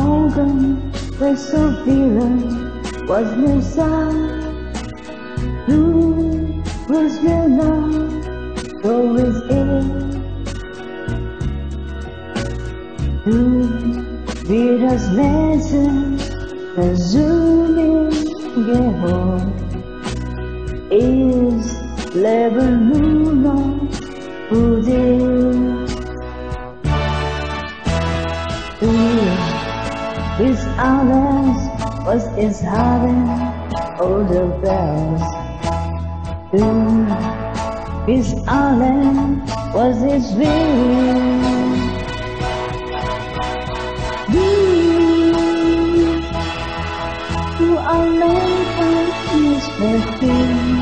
ogen was so vielen was no sound. Du was mir nah, so is it. Du wie das Wesen versöhnen gehört, ist Leben nur noch für dich. Du bist alles, was ich habe, oder Welt. Du bist alles, was ich will. Du allein kannst mich verstehen.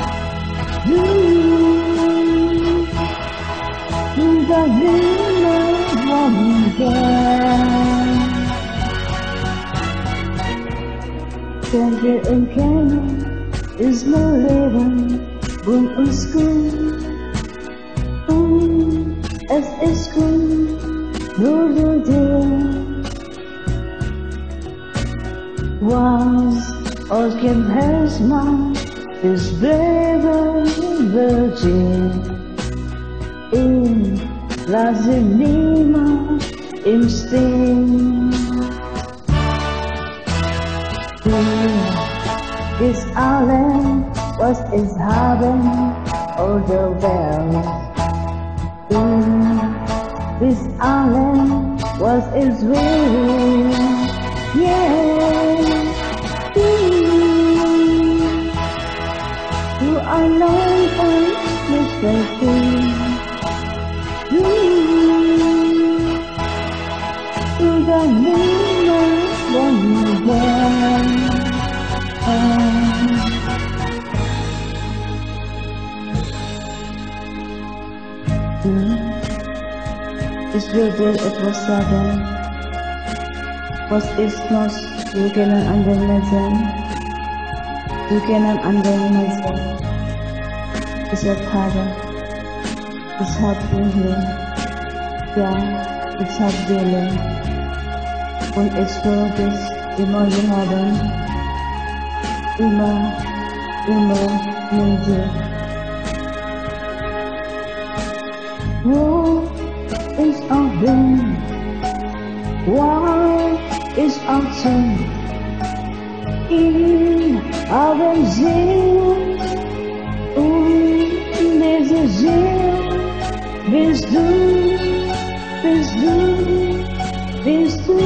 Du darfst niemand wollen gern. Denke und kennen ist mein Leben bunt und gut. Und es ist gut, nur du dir. Was aus dem Herzmann ist bleiben Virgin. Ich lasse niemand im Stehen. Du bist alles, was ich habe, oder Welt. Du bist alles, was ich will. Yeah, du allein kannst mich verstehen. Du darfst niemand wollen gern. Ich will dir etwas sagen, was ist noch, wir können anderen messen, wir können anderen messen. Ich hab Liebe, ja, ich hab Seele, und ich will dich immer haben, immer mit dir. Wo ich auch bin, wo ich auch bin, ich habe Seele, und diese Seele bist du, bist du, bist du.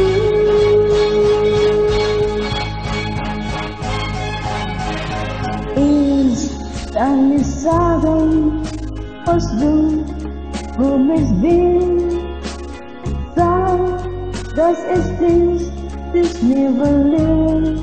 Ich kann nicht sagen, was du für mich bist. Sag, dass es dich mir verliert.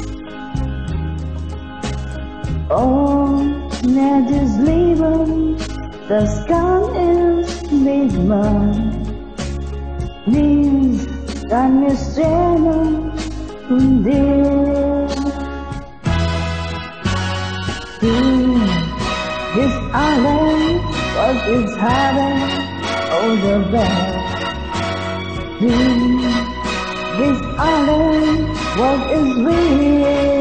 Ohne das Leben, das kann ich nicht machen. Nichts kann mich trennen von dir. Du bist alles, was ich habe, oder Welt. Du bist alles, was ich will.